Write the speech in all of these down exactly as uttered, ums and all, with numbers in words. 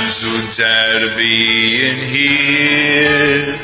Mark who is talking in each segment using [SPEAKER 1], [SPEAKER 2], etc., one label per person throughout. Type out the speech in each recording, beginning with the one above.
[SPEAKER 1] I'm so tired of being here,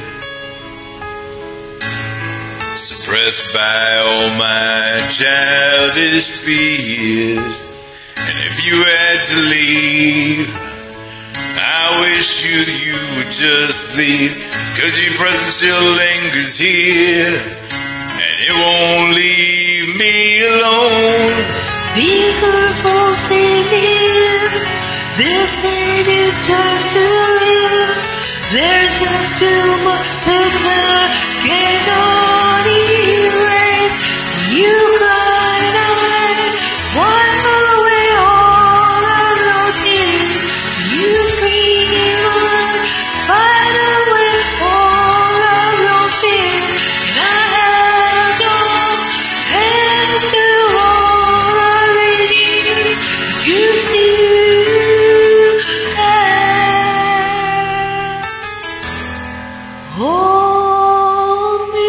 [SPEAKER 1] suppressed by all my childish fears. And if you had to leave, I wish you you would just leave, 'cause your presence still lingers here, and it won't leave me alone.
[SPEAKER 2] These words won't save me. This pain is just too real. There's just too much to tell. Can't on erase. You cried, I wipe away all of your tears. You scream, I fight away all of your fears. And I held your hand through all of these years. You still hold me.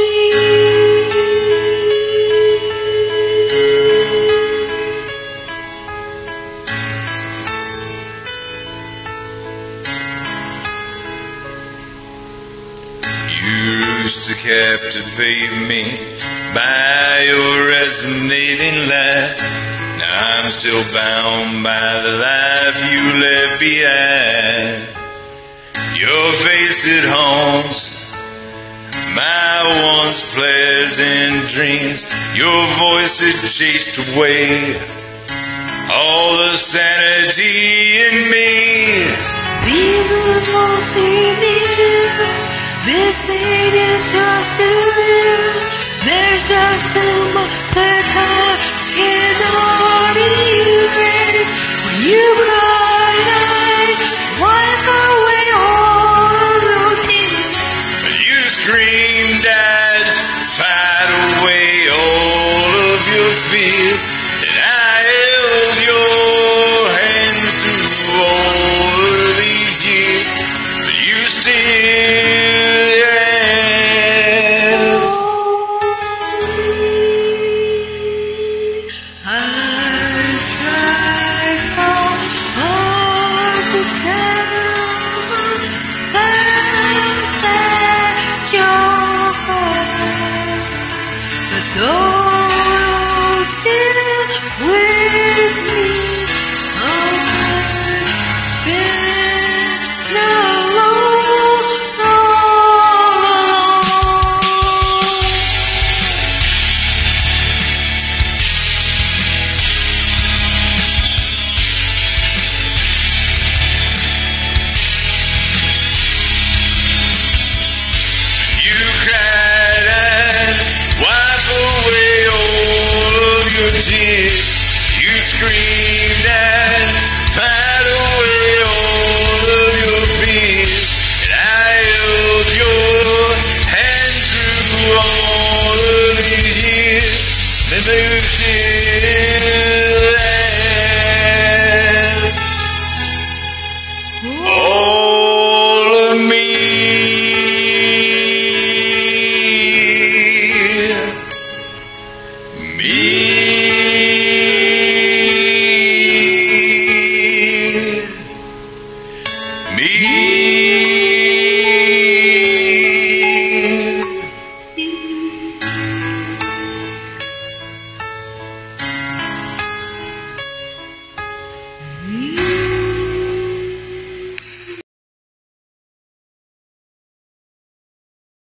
[SPEAKER 1] You used to captivate me by your resonating light. Now I'm still bound by the life you left behind. Your face it haunts my once pleasant dreams. Your voice it chased away all the sanity in me.
[SPEAKER 2] These words won't save me. This thing is just too real. There's just too much to time. Can't nobody erase. When you cried, I wipe away all of your tears.
[SPEAKER 1] When you screamed, I'd fight away all of your fears. And I held your hand through all of these years. But you still have.
[SPEAKER 2] I tried so hard to tell myself that you're gone, but though you're still with me, I've been alone all along.
[SPEAKER 1] You cried and wipe away all of your tears. You screamed and fight away all of your fears. And I held your hand through all of these years. And you still have all of me. Me, me.